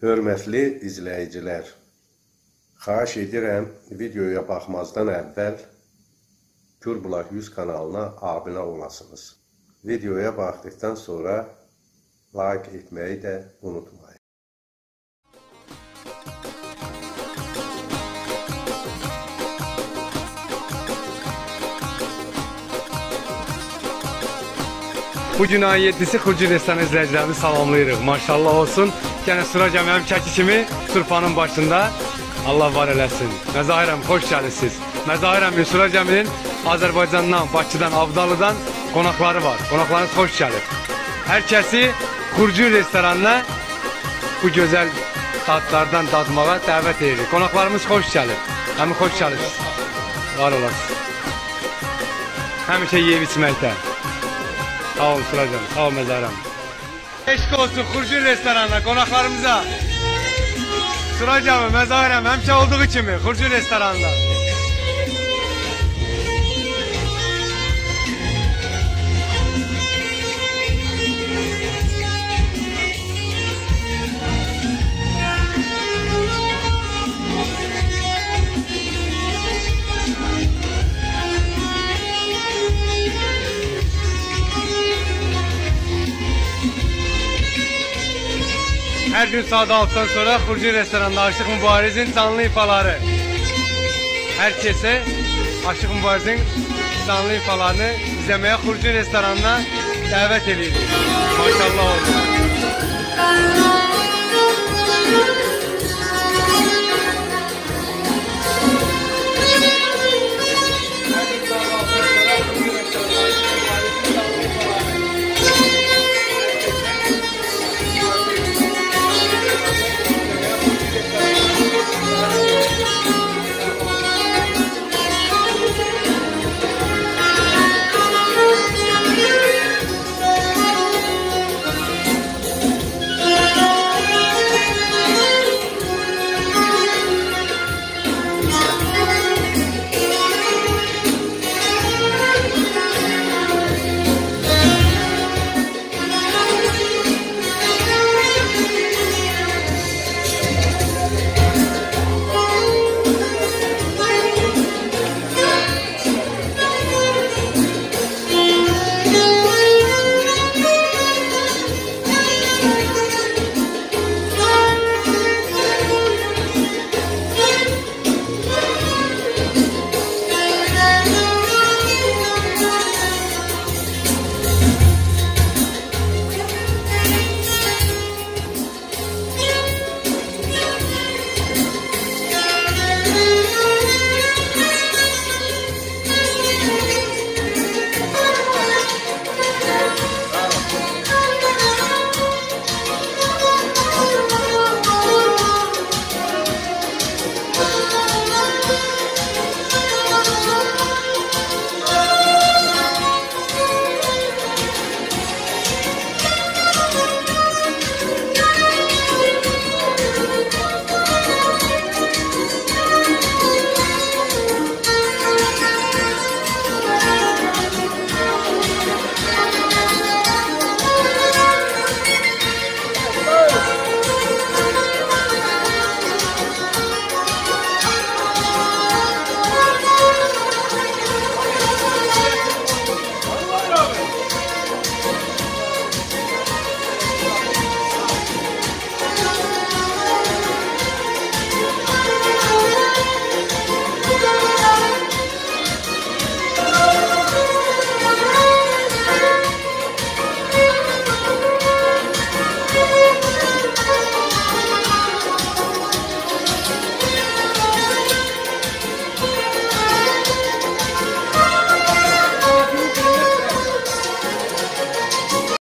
Hörmətli izləyicilər, xahiş edirəm videoya baxmazdan əvvəl Gürbulaq 100 kanalına abunə olasınız. Videoya baxdıqdan sonra like etməyi də unutmayın. Bugün ayın 7'si Xurcu restoran izləyicilərini salamlayırıq. Maşallah olsun. Gene sıra gəməyəm çəki kimi surfanın başında. Allah var eləsin. Məzahirəm, xoş gəlirsiniz. Məzahirəm Sıra gəminin Azərbaycandan, Bakıdan, Avdalıdan qonaqları var. Qonaqlarınız xoş gəlir. Hər kəsi Xurcu restoranına bu gözəl dadlardan dadmağa dəvət edirik. Qonaqlarımız xoş gəlir. Həmin xoş gəlirsiniz. Var olasınız. Həmişə yeyib içməkdə. Sağ olun Sıra gəminin, sağ olun Məzahirəm. Eşq olsun Xurcu restoranına, qonaqlarımıza. Sıra gəminin, Məzahirəm həmişə olduğu kimi Xurcu restoranında. Her gün saat 6'dan sonra Xurcu restoranında Aşıq Mübariz'in canlı ifaları. Herkese Aşıq Mübariz'in canlı ifalarını izlemeye Xurcu restoranına davet ediyoruz. Maşallah olsun.